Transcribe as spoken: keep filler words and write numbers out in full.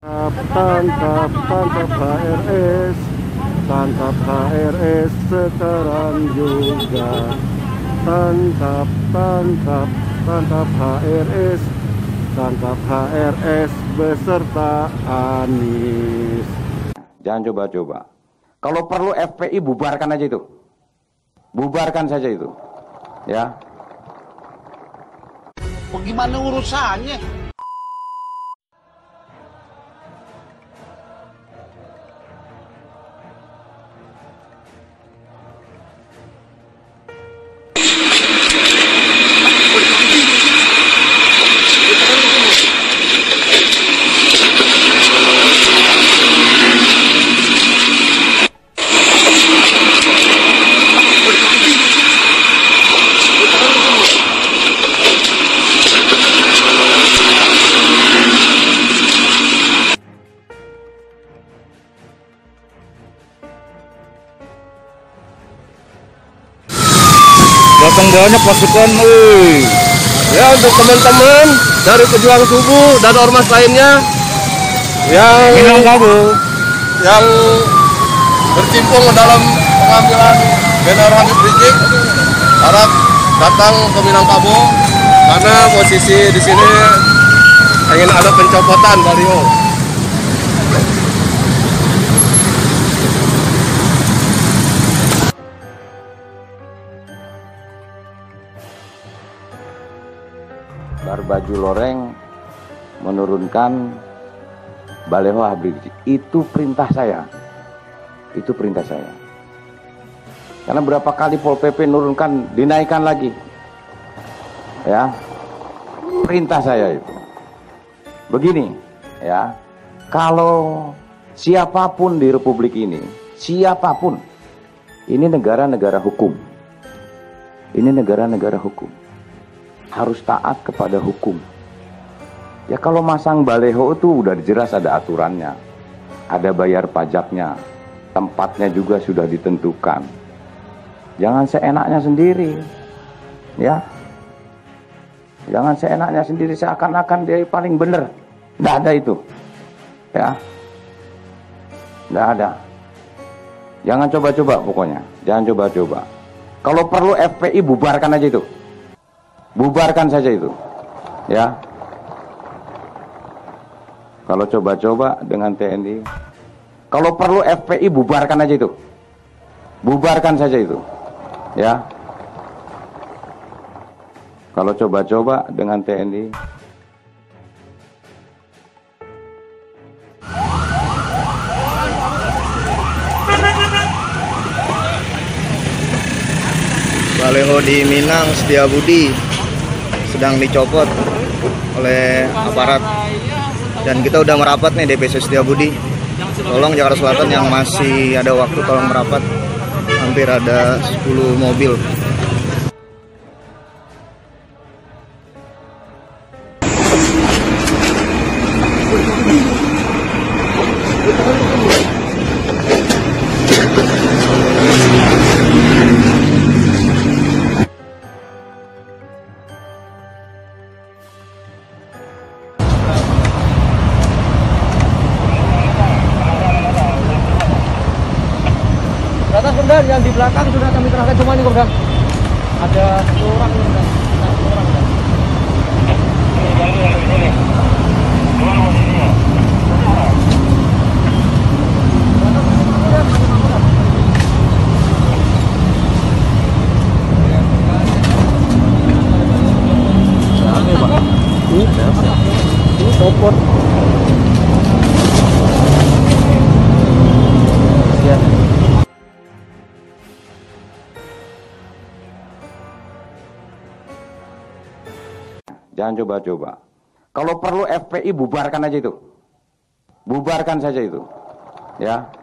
Tangkap, tangkap H R S, tangkap H R S sekarang juga. Tangkap, tangkap, tangkap H R S, tangkap H R S beserta Anies. Jangan coba-coba. Kalau perlu F P I bubarkan aja itu. Bubarkan saja itu. Ya. Bagaimana urusannya? Datang banyak pasukan, wih. Ya, untuk teman-teman dari pejuang subuh dan ormas lainnya yang Minangkabau yang bercimpung dalam pengambilan banner Habib Rizik, harap datang ke Minangkabau karena posisi di sini ingin ada pencopotan baliho. Barbaju Loreng menurunkan baleho Habib Rizik. Itu perintah saya. Itu perintah saya. Karena berapa kali Pol P P nurunkan, dinaikkan lagi. Ya. Perintah saya itu. Begini, ya. Kalau siapapun di Republik ini, siapapun, ini negara-negara hukum. Ini negara-negara hukum. Harus taat kepada hukum. Ya kalau masang baleho itu udah jelas ada aturannya. Ada bayar pajaknya. Tempatnya juga sudah ditentukan. Jangan seenaknya sendiri. Ya. Jangan seenaknya sendiri seakan-akan dia paling benar. Nggak ada itu. Ya. Nggak ada. Jangan coba-coba pokoknya. Jangan coba-coba. Kalau perlu F P I bubarkan aja itu. Bubarkan saja itu, ya. Kalau coba-coba dengan T N I, kalau perlu F P I bubarkan aja itu, bubarkan saja itu, ya. Kalau coba-coba dengan T N I, baleho di Minang Setiabudi sedang dicopot oleh aparat dan kita udah merapat nih D P C Setiabudi. Tolong Jakarta Selatan yang masih ada waktu tolong merapat, hampir ada sepuluh mobil. Atas Komandan, yang di belakang sudah kami kerahkan semua ini Komandan. Ada satu orang ini Komandan. Satu orang Komandan. Ini sopot. jangan coba-coba. Kalau perlu F P I bubarkan aja itu. Bubarkan saja itu. Ya.